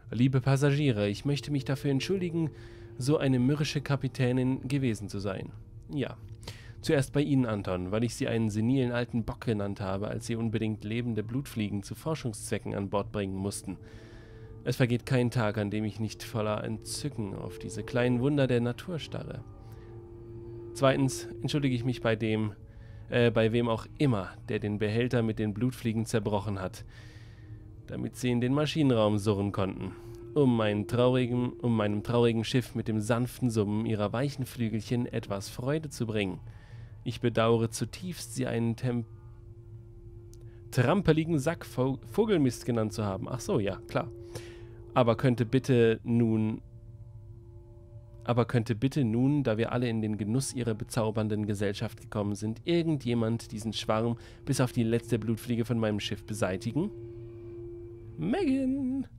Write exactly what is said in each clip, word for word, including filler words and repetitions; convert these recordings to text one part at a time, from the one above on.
Liebe Passagiere, ich möchte mich dafür entschuldigen, so eine mürrische Kapitänin gewesen zu sein. Ja, zuerst bei Ihnen, Anton, weil ich Sie einen senilen alten Bock genannt habe, als Sie unbedingt lebende Blutfliegen zu Forschungszwecken an Bord bringen mussten. Es vergeht kein Tag, an dem ich nicht voller Entzücken auf diese kleinen Wunder der Natur starre. Zweitens entschuldige ich mich bei dem, äh, bei wem auch immer, der den Behälter mit den Blutfliegen zerbrochen hat, damit sie in den Maschinenraum surren konnten, um, meinen traurigen, um meinem traurigen Schiff mit dem sanften Summen ihrer weichen Flügelchen etwas Freude zu bringen. Ich bedauere zutiefst, sie einen Tem trampeligen Sack Vo Vogelmist genannt zu haben. Ach so, ja, klar. Aber könnte bitte nun... Aber könnte bitte nun, da wir alle in den Genuss ihrer bezaubernden Gesellschaft gekommen sind, irgendjemand diesen Schwarm bis auf die letzte Blutfliege von meinem Schiff beseitigen? Megan!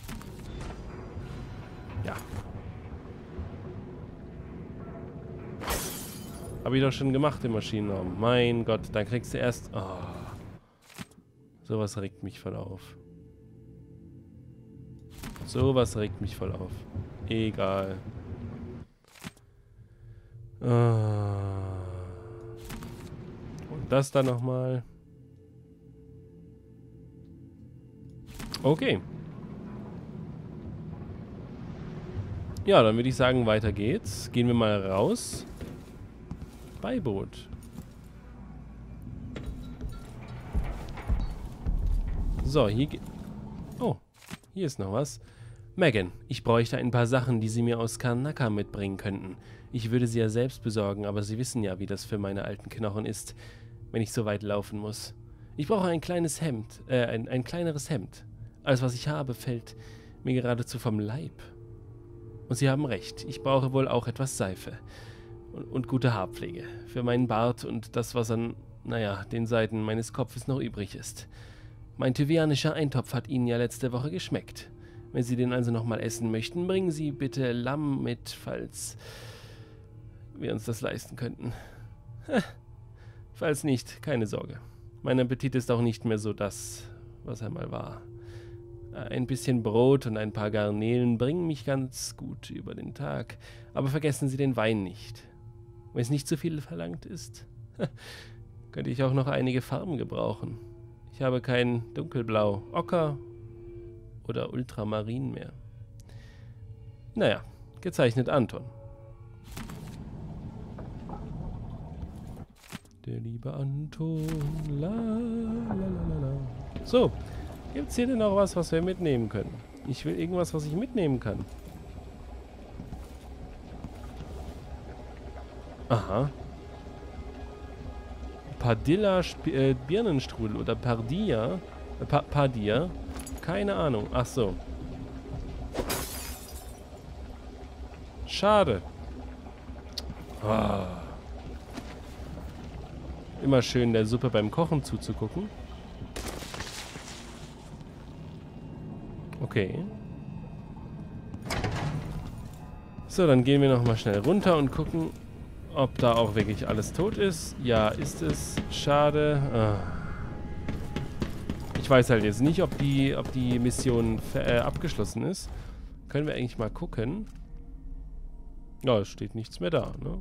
Ja. Habe ich doch schon gemacht im Maschinenraum. Mein Gott, da kriegst du erst... Oh. Sowas regt mich voll auf. Sowas regt mich voll auf. Egal. Ah. Und das dann nochmal. Okay. Ja, dann würde ich sagen, weiter geht's. Gehen wir mal raus. Beiboot. So, hier geht... Oh, hier ist noch was. Megan, ich bräuchte ein paar Sachen, die Sie mir aus Karnaca mitbringen könnten. Ich würde sie ja selbst besorgen, aber Sie wissen ja, wie das für meine alten Knochen ist, wenn ich so weit laufen muss. Ich brauche ein kleines Hemd, äh, ein, ein kleineres Hemd. Alles, was ich habe, fällt mir geradezu vom Leib. Und Sie haben recht, ich brauche wohl auch etwas Seife. Und, und gute Haarpflege. Für meinen Bart und das, was an, naja, den Seiten meines Kopfes noch übrig ist. Mein tyvianischer Eintopf hat Ihnen ja letzte Woche geschmeckt. Wenn Sie den also nochmal essen möchten, bringen Sie bitte Lamm mit, falls wir uns das leisten könnten. Falls nicht, keine Sorge. Mein Appetit ist auch nicht mehr so das, was er mal war. Ein bisschen Brot und ein paar Garnelen bringen mich ganz gut über den Tag. Aber vergessen Sie den Wein nicht. Wenn es nicht zu viel verlangt ist, könnte ich auch noch einige Farben gebrauchen. Ich habe kein Dunkelblau, Ocker oder Ultramarin mehr. Naja, gezeichnet Anton. Der liebe Anton. La, la, la, la. So, gibt es hier denn noch was, was wir mitnehmen können? Ich will irgendwas, was ich mitnehmen kann. Aha. Padilla Sp äh, Birnenstrudel oder Pardilla. Äh, pa Padilla. Keine Ahnung. Ach so. Schade. Ah. Immer schön der Suppe beim Kochen zuzugucken. Okay. So, dann gehen wir nochmal schnell runter und gucken, ob da auch wirklich alles tot ist. Ja, ist es. Schade. Ah. Ich weiß halt jetzt nicht, ob die, ob die Mission äh, abgeschlossen ist. Können wir eigentlich mal gucken. Ja, es steht nichts mehr da, ne?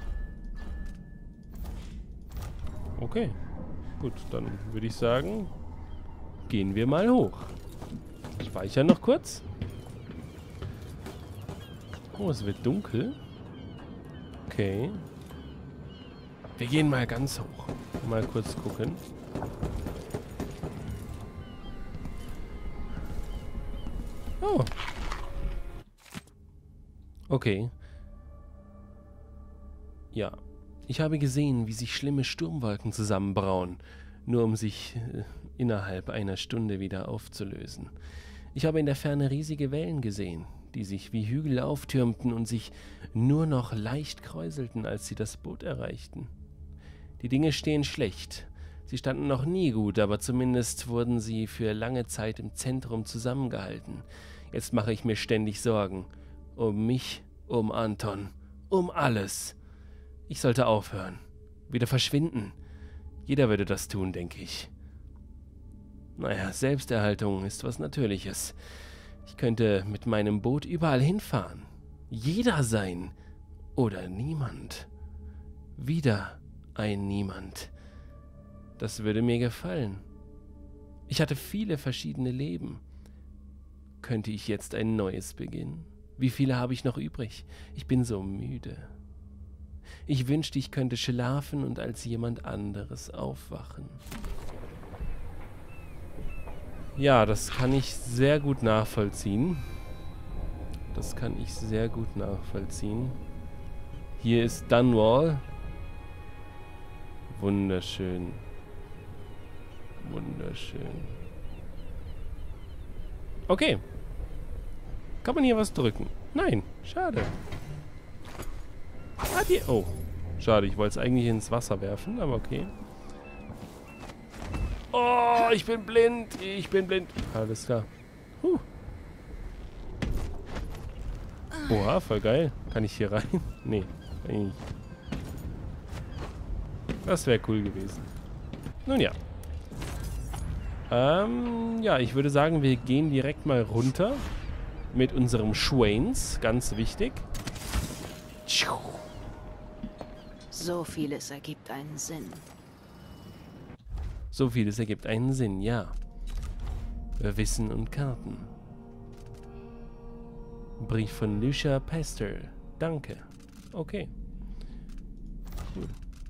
Okay. Gut, dann würde ich sagen, gehen wir mal hoch. Speichern noch kurz. Oh, es wird dunkel. Okay. Wir gehen mal ganz hoch. Mal kurz gucken. Oh. Okay. Ja. Ich habe gesehen, wie sich schlimme Sturmwolken zusammenbrauen, nur um sich äh, innerhalb einer Stunde wieder aufzulösen. Ich habe in der Ferne riesige Wellen gesehen, die sich wie Hügel auftürmten und sich nur noch leicht kräuselten, als sie das Boot erreichten. Die Dinge stehen schlecht. Sie standen noch nie gut, aber zumindest wurden sie für lange Zeit im Zentrum zusammengehalten. Jetzt mache ich mir ständig Sorgen. Um mich, um Anton, um alles. Ich sollte aufhören. Wieder verschwinden. Jeder würde das tun, denke ich. Naja, Selbsterhaltung ist was Natürliches. Ich könnte mit meinem Boot überall hinfahren. Jeder sein. Oder niemand. Wieder ein Niemand. Das würde mir gefallen. Ich hatte viele verschiedene Leben. Könnte ich jetzt ein neues beginnen? Wie viele habe ich noch übrig? Ich bin so müde. Ich wünschte, ich könnte schlafen und als jemand anderes aufwachen. Ja, das kann ich sehr gut nachvollziehen. Das kann ich sehr gut nachvollziehen. Hier ist Dunwall. Wunderschön. Wunderschön. Okay. Kann man hier was drücken? Nein, schade. Ah, die... Oh, schade. Ich wollte es eigentlich ins Wasser werfen, aber okay. Oh, ich bin blind. Ich bin blind. Alles klar. Huh. Oha, voll geil. Kann ich hier rein? Nee, eigentlich. Das wäre cool gewesen. Nun ja. Ähm, ja, ich würde sagen, wir gehen direkt mal runter. Mit unserem Schwains. Ganz wichtig. So vieles ergibt einen Sinn. So vieles ergibt einen Sinn, ja. Wissen und Karten. Brief von Lucia Pester. Danke. Okay. Cool.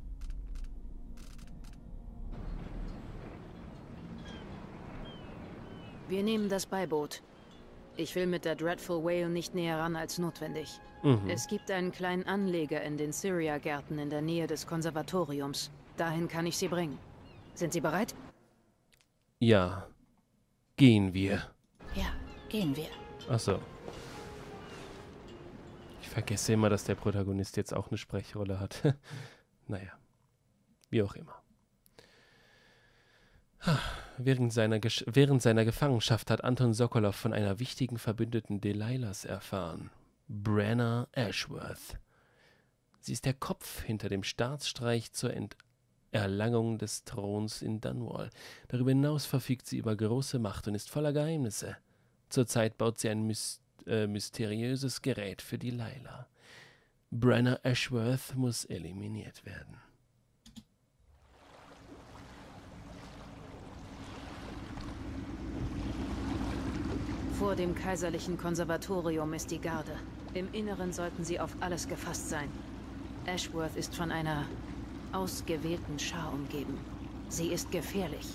Wir nehmen das Beiboot. Ich will mit der Dreadful Whale nicht näher ran als notwendig. Mhm. Es gibt einen kleinen Anleger in den Syria-Gärten in der Nähe des Konservatoriums. Dahin kann ich Sie bringen. Sind Sie bereit? Ja. Gehen wir. Ja, gehen wir. Achso. Ich vergesse immer, dass der Protagonist jetzt auch eine Sprechrolle hat. Naja. Wie auch immer. Während seiner, Gesch während seiner Gefangenschaft hat Anton Sokolov von einer wichtigen Verbündeten Delilahs erfahren. Brenna Ashworth. Sie ist der Kopf hinter dem Staatsstreich zur Enterlangung des Throns in Dunwall. Darüber hinaus verfügt sie über große Macht und ist voller Geheimnisse. Zurzeit baut sie ein mys äh, mysteriöses Gerät für Delilah. Brenna Ashworth muss eliminiert werden. Vor dem kaiserlichen Konservatorium ist die Garde. Im Inneren sollten sie auf alles gefasst sein. Ashworth ist von einer ausgewählten Schar umgeben. Sie ist gefährlich.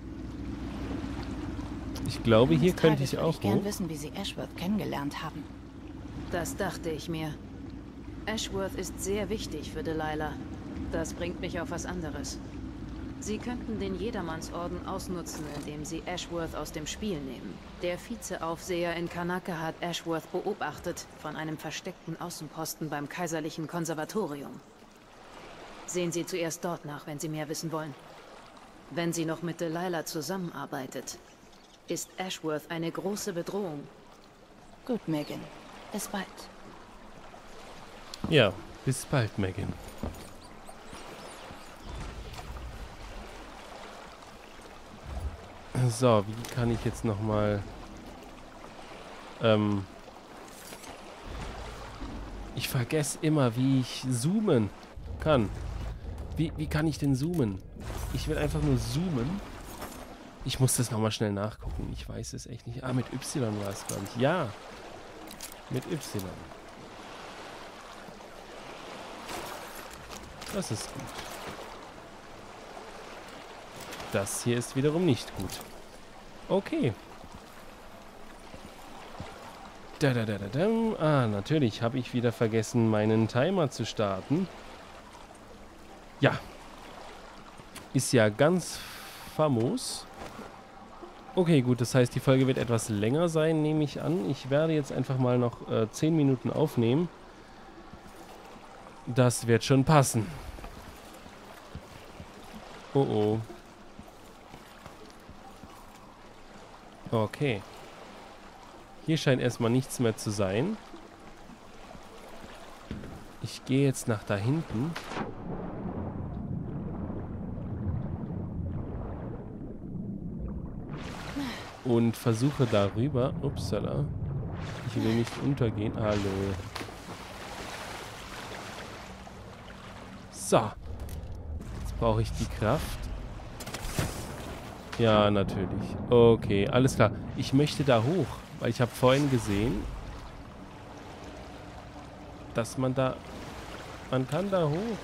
Ich glaube, hier könnte ich auch Ich gern hoch. wissen, wie Sie Ashworth kennengelernt haben. Das dachte ich mir. Ashworth ist sehr wichtig für Delilah. Das bringt mich auf was anderes. Sie könnten den Jedermannsorden ausnutzen, indem sie Ashworth aus dem Spiel nehmen. Der Vizeaufseher in Kanaka hat Ashworth beobachtet von einem versteckten Außenposten beim kaiserlichen Konservatorium. Sehen Sie zuerst dort nach, wenn Sie mehr wissen wollen. Wenn sie noch mit Delilah zusammenarbeitet, ist Ashworth eine große Bedrohung. Gut, Megan. Bis bald. Ja, bis bald, Megan. So, wie kann ich jetzt nochmal... Ähm... Ich vergesse immer, wie ich zoomen kann. Wie, wie kann ich denn zoomen? Ich will einfach nur zoomen. Ich muss das nochmal schnell nachgucken. Ich weiß es echt nicht. Ah, mit Y war es, glaube ich. Ja. Mit Y. Das ist gut. Das hier ist wiederum nicht gut. Okay. Da, da, da, da, da. Ah, natürlich habe ich wieder vergessen, meinen Timer zu starten. Ja. Ist ja ganz famos. Okay, gut, das heißt, die Folge wird etwas länger sein, nehme ich an. Ich werde jetzt einfach mal noch äh, zehn Minuten aufnehmen. Das wird schon passen. Oh oh. Okay. Hier scheint erstmal nichts mehr zu sein. Ich gehe jetzt nach da hinten. und versuche darüber... Upsala. Ich will nicht untergehen. Hallo. So. Jetzt brauche ich die Kraft. Ja, natürlich. Okay, alles klar. Ich möchte da hoch, weil ich habe vorhin gesehen, dass man da... Man kann da hoch.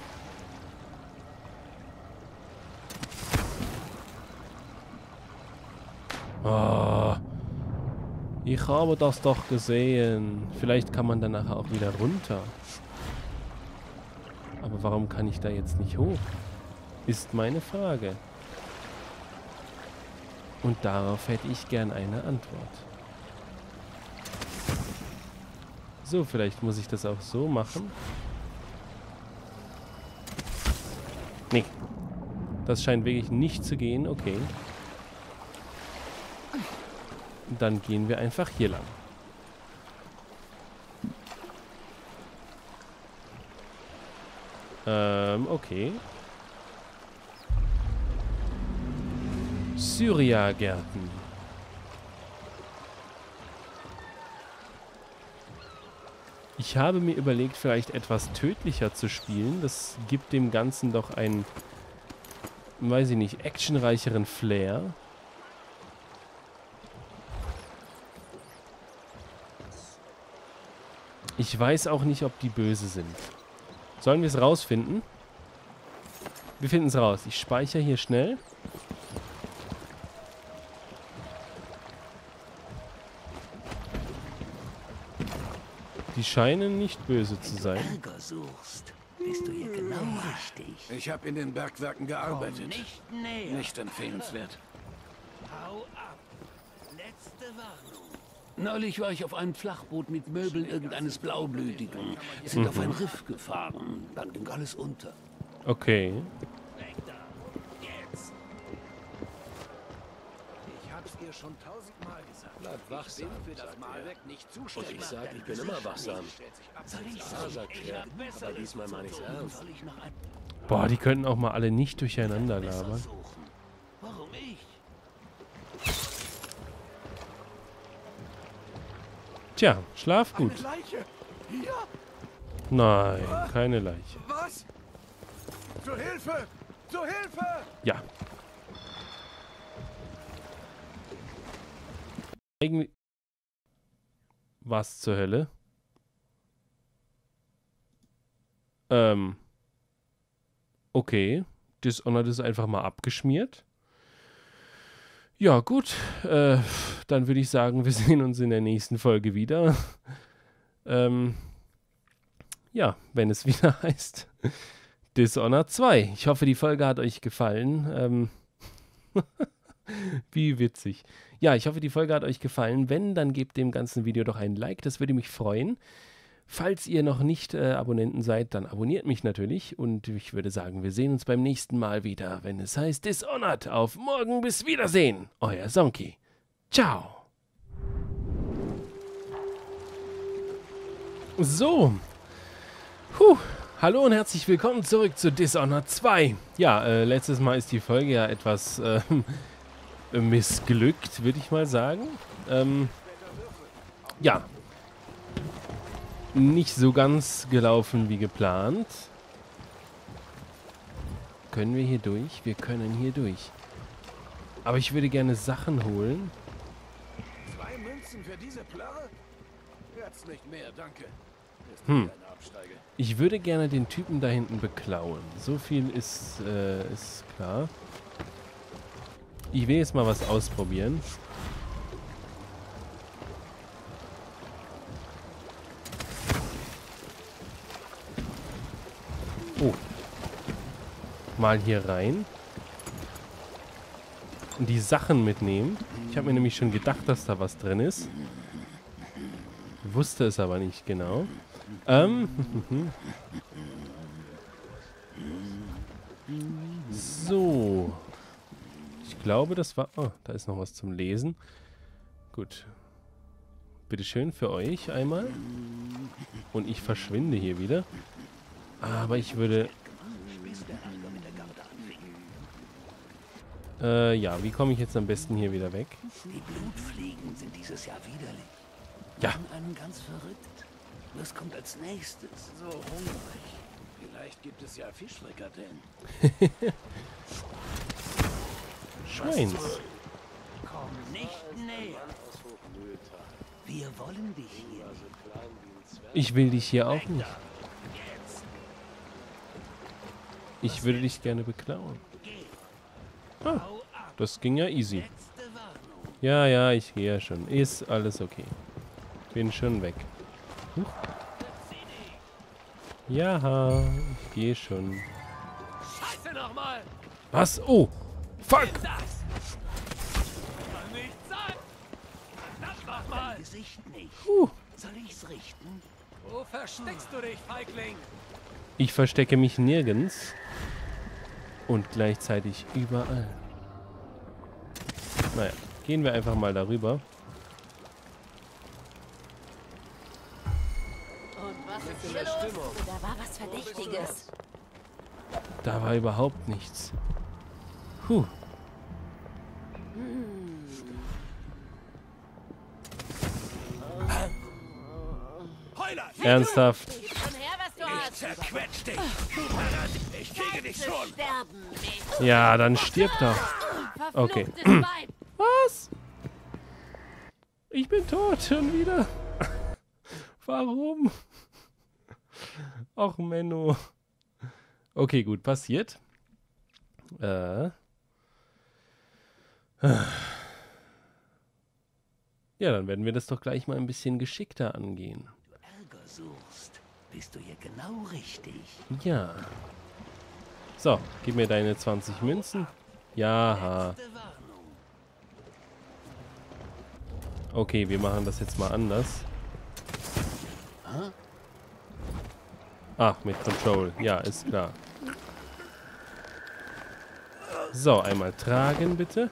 Oh. Ich habe das doch gesehen. Vielleicht kann man danach auch wieder runter. Aber warum kann ich da jetzt nicht hoch? Ist meine Frage. Und darauf hätte ich gern eine Antwort. So, vielleicht muss ich das auch so machen. Nee. Das scheint wirklich nicht zu gehen. Okay. Dann gehen wir einfach hier lang. Ähm, okay. Syria-Gärten. Ich habe mir überlegt, vielleicht etwas tödlicher zu spielen. Das gibt dem Ganzen doch einen, weiß ich nicht, actionreicheren Flair. Ich weiß auch nicht, ob die böse sind. Sollen wir es rausfinden? Wir finden es raus. Ich speichere hier schnell. Die scheinen nicht böse zu sein. Ärger suchst, bist du hier genau richtig. Ich habe in den Bergwerken gearbeitet. Komm nicht näher. Nicht empfehlenswert. Hau ab. Letzte Warnung. Neulich war ich auf einem Flachboot mit Möbeln irgendeines Blaublütigen. Wir sind Mhm. auf ein Riff gefahren. Dann ging alles unter. Okay. Weg da. Jetzt. Ich hab's dir schon tausendmal gesagt. Bleib wachsam, Für das sagt Malweg nicht Und zuständig. ich sag, ich bin immer wachsam. Soll ich Ja, sagen? sagt Ich er. hab besser Aber diesmal meine ich's ernst. Soll ich noch ein Boah, die könnten auch mal alle nicht durcheinander besser labern. suchen? Warum ich? Tja, schlaf gut. Eine Leiche! Hier? Nein, keine Leiche. Was? Zur Hilfe! Zur Hilfe! Ja. Irgendwie... Was zur Hölle? Ähm... Okay. Dishonored ist einfach mal abgeschmiert. Ja, gut. Äh, dann würde ich sagen, wir sehen uns in der nächsten Folge wieder. ähm, ja, wenn es wieder heißt Dishonored zwei. Ich hoffe, die Folge hat euch gefallen. Ähm, wie witzig. Ja, ich hoffe, die Folge hat euch gefallen. Wenn, dann gebt dem ganzen Video doch ein Like. Das würde mich freuen. Falls ihr noch nicht äh, Abonnenten seid, dann abonniert mich natürlich. Und ich würde sagen, wir sehen uns beim nächsten Mal wieder, wenn es heißt Dishonored. Auf morgen, bis Wiedersehen. Euer Sonky. Ciao. So. Puh. Hallo und herzlich willkommen zurück zu Dishonored zwei. Ja, äh, letztes Mal ist die Folge ja etwas äh, missglückt, würde ich mal sagen. Ähm, ja. Nicht so ganz gelaufen wie geplant. Können wir hier durch? Wir können hier durch. Aber ich würde gerne Sachen holen. Zwei Münzen für diese Plörre? Jetzt nicht mehr, danke. Ist Hm. eine Absteige. Ich würde gerne den Typen da hinten beklauen. So viel ist, äh, ist klar. Ich will jetzt mal was ausprobieren. Oh. Mal hier rein. Und die Sachen mitnehmen. Ich habe mir nämlich schon gedacht, dass da was drin ist. Wusste es aber nicht genau. Ähm. So. Ich glaube, das war... Oh, da ist noch was zum Lesen. Gut. Bitteschön für euch einmal. Und ich verschwinde hier wieder. Aber ich würde... Äh, ja, wie komme ich jetzt am besten hier wieder weg? Die Blutfliegen sind dieses Jahr widerlich. Ja. Machen einen ganz verrückt. Was kommt als nächstes? So hungrig. Vielleicht gibt es ja Fischfrikadellen. Schweins. Komm nicht näher. Wir wollen dich hier. Ich will dich hier auch nicht. Jetzt. Ich würde dich gerne beklauen. Ah, Hau ab. das ging ja easy. Letzte Warnung. Ja, ja, ich gehe ja schon. Ist alles okay. Bin schon weg. Huch. Ja, ich gehe schon. Scheiße nochmal! Was? Oh! Fuck! Das! Kann nicht sein! Das nochmal! Gesicht nicht. Puh. Soll ich's richten? Wo versteckst du dich, Feigling? Ich verstecke mich nirgends. Und gleichzeitig überall. Naja, gehen wir einfach mal darüber. Und was ist hier los? Da war was Verdächtiges. Da war überhaupt nichts. Puh. Heuler! Ernsthaft. Gib schon her, was du Ich hast. zerquetsch dich! Ich kriege dich schon! Sterben, Mädchen. Ja, dann stirb doch. Okay. Verfluchtes Weib. Was? Ich bin tot schon wieder. Warum? Ach, Menno. Okay, gut, passiert. Äh. Ja, dann werden wir das doch gleich mal ein bisschen geschickter angehen. Ärger suchst, bist du hier genau richtig. Ja. So, gib mir deine zwanzig Münzen. Ja. Letzte Warnung. Okay, wir machen das jetzt mal anders. Ach, mit Control. Ja, ist klar. So, einmal tragen, bitte.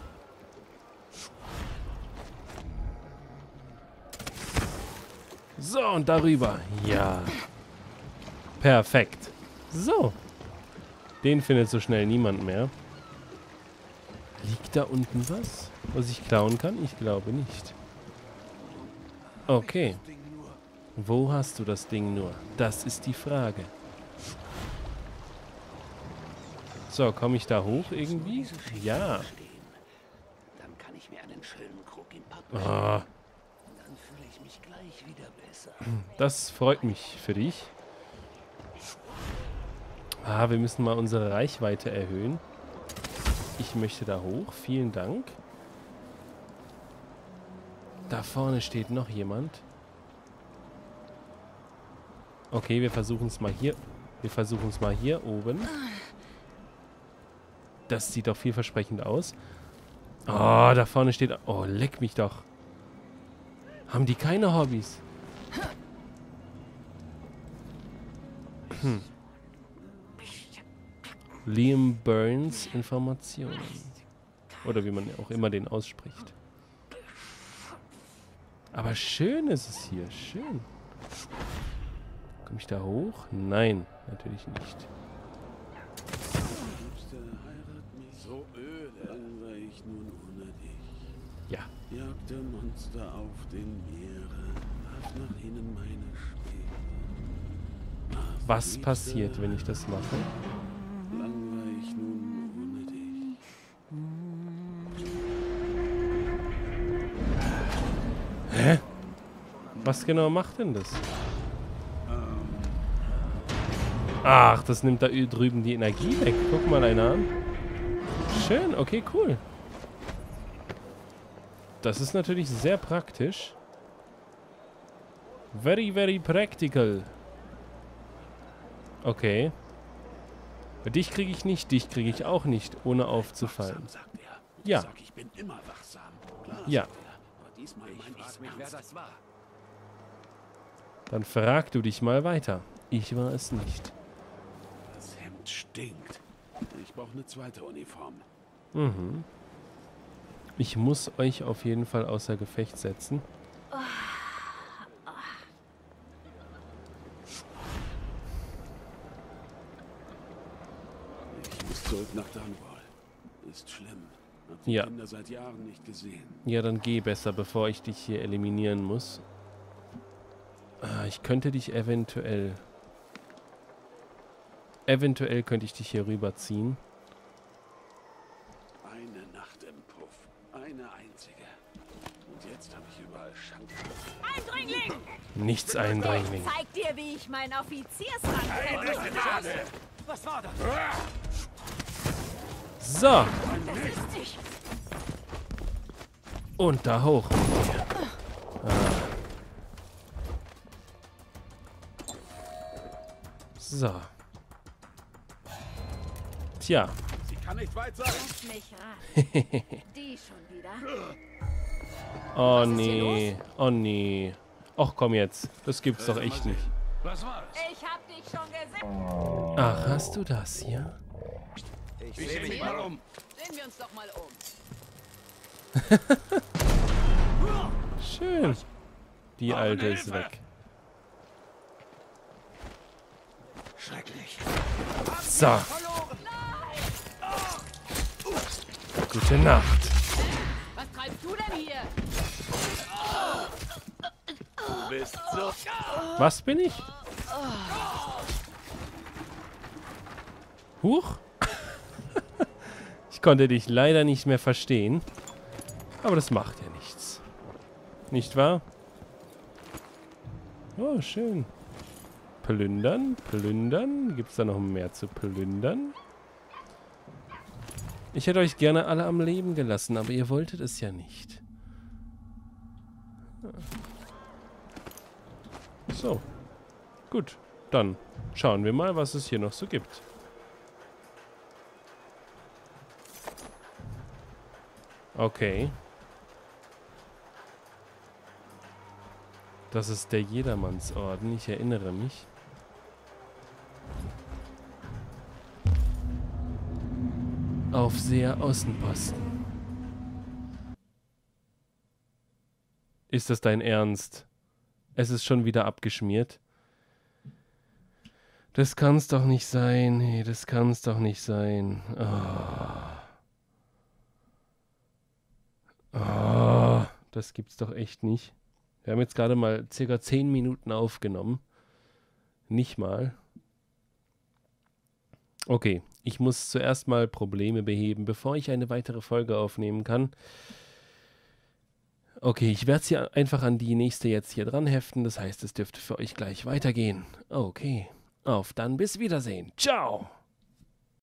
So, und darüber. Ja. Perfekt. So. Den findet so schnell niemand mehr. Liegt da unten was, was ich klauen kann? Ich glaube nicht. Okay. Wo hast du das Ding nur? Das ist die Frage. So, komme ich da hoch irgendwie? Ja. Stehen. Dann kann ich mir einen schönen Krug im Pub Ah, und dann fühle ich mich gleich wieder besser. das freut mich für dich. Ah, wir müssen mal unsere Reichweite erhöhen. Ich möchte da hoch. Vielen Dank. Da vorne steht noch jemand. Okay, wir versuchen es mal hier. Wir versuchen es mal hier oben. Das sieht doch vielversprechend aus. Oh, da vorne steht... Oh, leck mich doch. Haben die keine Hobbys? Hm. Liam Burns Informationen. Oder wie man auch immer den ausspricht. Aber schön ist es hier. Schön. Komme ich da hoch? Nein, natürlich nicht. So öde. Langweilig nun ohne dich. Ja. Jagte Monster auf den Meeren, warf nach ihnen meine Speere. Ach, Was Liebste, passiert, wenn ich das mache? langweilig nun ohne dich. Hä? Was genau macht denn das? Ach, das nimmt da drüben die Energie weg. Guck mal einer an. Schön, okay, cool. Das ist natürlich sehr praktisch. Very, very practical. Okay. Dich kriege ich nicht, dich kriege ich auch nicht, ohne aufzufallen. Wachsam, sagt er. Ja. Ich sag, ich bin immer wachsam. Klar, Ja. sagt er. Aber diesmal mein ich's Mich, wer ernst. das war. Dann frag du dich mal weiter. Ich war es nicht. Das Hemd stinkt. Ich brauche eine zweite Uniform. Mhm. Ich muss euch auf jeden Fall außer Gefecht setzen. Ich muss zurück nach Dunwall. Ist schlimm. Hab die Ja. Kinder seit Jahren nicht gesehen. Ja, dann geh besser, bevor ich dich hier eliminieren muss. Ah, ich könnte dich eventuell... Eventuell könnte ich dich hier rüberziehen. Eine Nacht im Puff. Eine einzige. Und jetzt habe ich überall Schande. Eindringling! Nichts Eindringling. Zeig dir, wie ich meinen Offiziersrang hey, Was war das? So, Das ist dich. und da hoch mit dir. Ah. So. Tja. Sie kann nicht weit sein. Lass mich ran. Die schon wieder. Oh Was ist hier nee. Oh nee. Och komm jetzt. Das gibt's doch echt nicht. Was war's? Ich hab dich schon gesehen. Ach, hast du das hier? Ich sehe mich mal um. Sehen wir uns doch mal um. Schön. Die alte ist weg. Schrecklich. So. Gute Nacht. Was treibst du denn hier? Du bist so... Was bin ich? Huch. Ich konnte dich leider nicht mehr verstehen. Aber das macht ja nichts. Nicht wahr? Oh, schön. Plündern, plündern. Gibt es da noch mehr zu plündern? Ich hätte euch gerne alle am Leben gelassen, aber ihr wolltet es ja nicht. So. Gut. Dann schauen wir mal, was es hier noch so gibt. Okay. Das ist der Jedermannsorden, ich erinnere mich. Aufseher Außenposten. Ist das dein Ernst? Es ist schon wieder abgeschmiert. Das kann's doch nicht sein. Nee, das kann's doch nicht sein. Oh. Oh, das gibt's doch echt nicht. Wir haben jetzt gerade mal circa zehn Minuten aufgenommen. Nicht mal. Okay, ich muss zuerst mal Probleme beheben, bevor ich eine weitere Folge aufnehmen kann. Okay, ich werde es hier einfach an die nächste jetzt hier dran heften. Das heißt, es dürfte für euch gleich weitergehen. Okay, auf dann, bis Wiedersehen. Ciao!